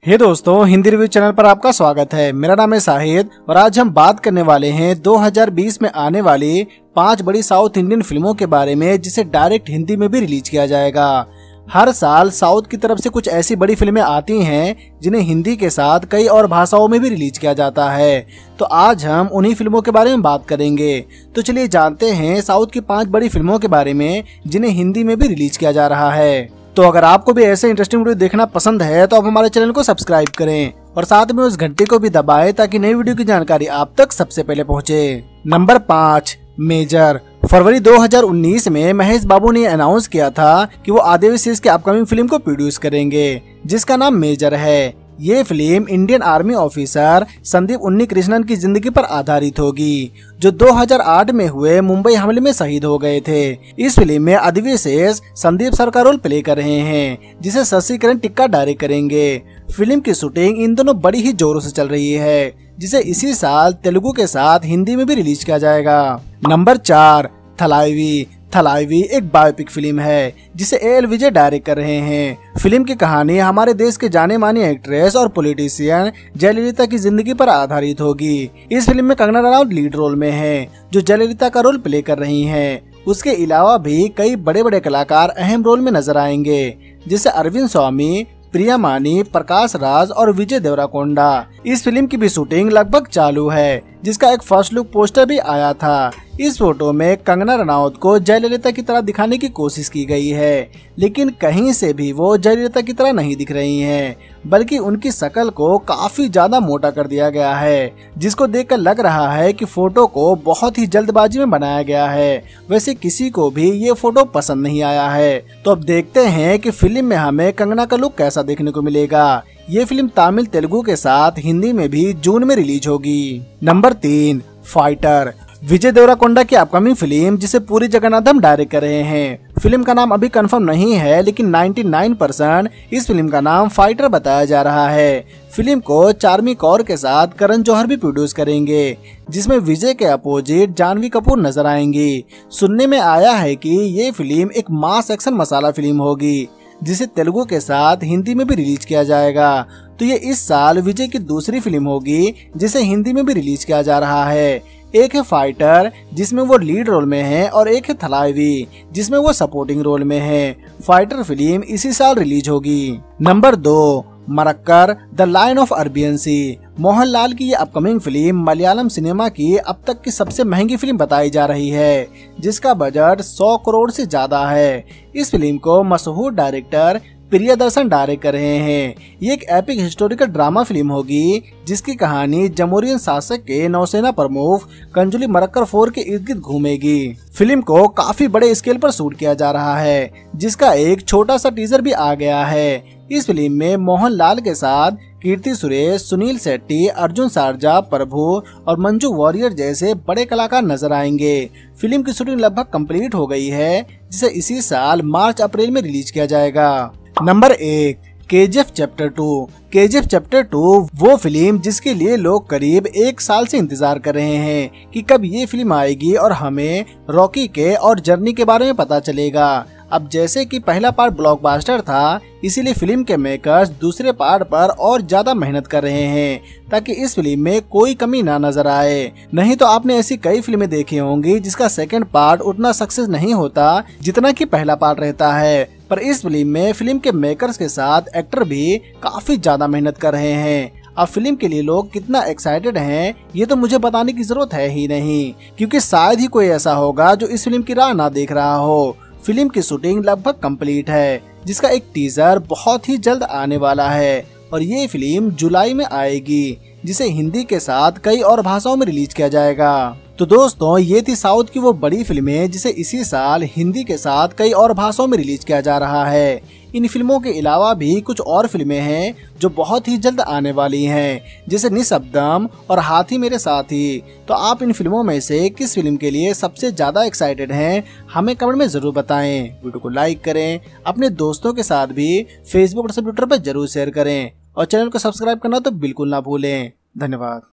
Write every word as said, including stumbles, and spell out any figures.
हे दोस्तों, Hindi review channel पर आपका स्वागत है। मेरा नाम है शाहिद और आज हम बात करने वाले हैं दो हज़ार बीस में आने वाली पांच बड़ी साउथ इंडियन फिल्मों के बारे में जिसे डायरेक्ट हिंदी में भी रिलीज किया जाएगा। हर साल साउथ की तरफ से कुछ ऐसी बड़ी फिल्में आती हैं जिन्हें हिंदी के साथ कई और भाषाओं में भी रिलीज किया जाता है। तो आज हम उन्हीं फिल्मों के बारे में बात करेंगे। तो चलिए जानते हैं साउथ की पांच बड़ी फिल्मों के बारे में जिन्हें हिंदी में भी रिलीज किया जा रहा है। तो अगर आपको भी ऐसे इंटरेस्टिंग वीडियो देखना पसंद है तो आप हमारे चैनल को सब्सक्राइब करें और साथ में उस घंटे को भी दबाएं ताकि नई वीडियो की जानकारी आप तक सबसे पहले पहुंचे। नंबर पाँच, मेजर। फरवरी दो हज़ार उन्नीस में महेश बाबू ने अनाउंस किया था कि वो आदित्य शेष के अपकमिंग फिल्म को प्रोड्यूस करेंगे जिसका नाम मेजर है। ये film Indian Army officer Sandeep Unnikrishnan की जिंदगी पर आधारित होगी जो दो हज़ार आठ में हुए मुंबई हमले में शहीद हो गए थे। इस फिल्म में आदित्य शेष संदीप सर का रोल प्ले कर रहे हैं जिसे शशि किरण टिक्का डायरेक्ट करेंगे। फिल्म की शूटिंग इन दोनों बड़ी ही जोरों से चल रही है जिसे इसी साल तेलुगु के साथ हिंदी में भी रिलीज किया जाएगा। नंबर चार, थलाइवी। थलाइवी एक बायोपिक फिल्म है जिसे ए एल विजय डायरेक्ट कर रहे हैं। फिल्म की कहानी हमारे देश के जाने मानी एक्ट्रेस और पॉलिटिशियन जयललिता की जिंदगी पर आधारित होगी। इस फिल्म में कंगना रनौत लीड रोल में है जो जयललिता का रोल प्ले कर रही हैं। उसके अलावा भी कई बड़े बड़े कलाकार अहम रोल में नजर आएंगे जैसे अरविंद स्वामी, प्रिया मानी, प्रकाश राज और विजय देवराकोंडा। इस फिल्म की भी शूटिंग लगभग चालू है जिसका एक फर्स्ट लुक पोस्टर भी आया था। इस फोटो में कंगना रनौत को जयललिता की तरह दिखाने की कोशिश की गई है लेकिन कहीं से भी वो जयललिता की तरह नहीं दिख रही हैं, बल्कि उनकी शक्ल को काफी ज्यादा मोटा कर दिया गया है जिसको देखकर लग रहा है कि फोटो को बहुत ही जल्दबाजी में बनाया गया है। वैसे किसी को भी ये फोटो पसंद नहीं आया है। तो अब देखते हैं कि फिल्म में हमें कंगना का लुक कैसा देखने को मिलेगा। ये फिल्म तमिल तेलुगु के साथ हिंदी में भी जून में रिलीज होगी। नंबर तीन, फाइटर। विजय देवराकोंडा की अपकमिंग फिल्म जिसे पुरी जगन्नाथम डायरेक्ट कर रहे हैं। फिल्म का नाम अभी कंफर्म नहीं है लेकिन निन्यानवे परसेंट इस फिल्म का नाम फाइटर बताया जा रहा है। फिल्म को चार्मी कौर के साथ करण जौहर भी प्रोड्यूस करेंगे जिसमें विजय के अपोजिट जानवी कपूर नजर आएंगी। सुनने में आया है कि ये फिल्म एक मास एक्शन मसाला फिल्म होगी जिसे तेलुगु के साथ हिंदी में भी रिलीज किया जाएगा। तो ये इस साल विजय की दूसरी फिल्म होगी जिसे हिंदी में भी रिलीज किया जा रहा है। एक है फाइटर जिसमें वो लीड रोल में है और एक है थलाइवी जिसमें वो सपोर्टिंग रोल में है। फाइटर फिल्म इसी साल रिलीज होगी। नंबर दो, Marakkar the lion of Arabian sea. Mohanlal की ये अपकमिंग फिल्म मलयालम सिनेमा की अब तक की सबसे महंगी फिल्म बताई जा रही है जिसका बजट सौ करोड़ से ज्यादा है। इस फिल्म को मशहूर डायरेक्टर प्रियदर्शन डायरेक्ट कर रहे हैं। ये एक एपिक हिस्टोरिकल ड्रामा फिल्म होगी जिसकी कहानी जमहूरियन शासक के नौसेना प्रमुख कंजुली मरक्कर फोर के इर्द गिर्द घूमेगी। फिल्म को काफी बड़े स्केल पर शूट किया जा रहा है जिसका एक छोटा सा टीजर भी आ गया है। इस फिल्म में मोहनलाल के साथ कीर्ति सुरेश, सुनील शेट्टी, अर्जुन सारजा, प्रभु और मंजू वॉरियर जैसे बड़े कलाकार नजर आएंगे। फिल्म की शूटिंग लगभग कंप्लीट हो गई है जिसे इसी साल मार्च अप्रैल में रिलीज किया जाएगा। नंबर एक, के G F chapter two. K G F chapter two वो फिल्म जिसके लिए लोग करीब एक साल से इंतजार कर रहे हैं कि कब ये फिल्म आएगी और हमें रॉकी के और जर्नी के बारे में पता चलेगा। अब जैसे कि पहला पार्ट ब्लॉकबस्टर था इसीलिए फिल्म के मेकर्स दूसरे पार्ट पर और ज्यादा मेहनत कर रहे हैं ताकि इस फिल्म में कोई कमी ना नजर आए। नहीं तो आपने ऐसी कई फिल्में देखी होंगी जिसका सेकंड पार्ट उतना सक्सेस नहीं होता जितना कि पहला पार्ट रहता है, पर इस फिल्म में फिल्म के मेकर्स के साथ एक्टर भी काफी ज्यादा मेहनत कर रहे हैं। अब फिल्म के लिए लोग कितना एक्साइटेड हैं ये तो मुझे बताने की जरूरत है ही नहीं क्योंकि शायद ही कोई ऐसा होगा जो इस फिल्म की राह ना देख रहा हो। फिल्म की शूटिंग लगभग कंप्लीट है जिसका एक टीजर बहुत ही जल्द आने वाला है और ये फिल्म जुलाई में आएगी जिसे हिंदी के साथ कई और भाषाओं में रिलीज किया जाएगा। तो दोस्तों, ये थी साउथ की वो बड़ी फिल्में जिसे इसी साल हिंदी के साथ कई और भाषाओं में रिलीज किया जा रहा है। इन फिल्मों के अलावा भी कुछ और फिल्में हैं जो बहुत ही जल्द आने वाली हैं जैसे निशब्दम और हाथी मेरे साथी। तो आप इन फिल्मों में से किस फिल्म के लिए सबसे ज्यादा एक्साइटेड हैं हमें कमेंट में जरूर बताएं। वीडियो को लाइक करें, अपने दोस्तों के साथ भी फेसबुक और ट्विटर पर जरूर शेयर करें और चैनल को सब्सक्राइब करना तो बिल्कुल ना भूलें। धन्यवाद।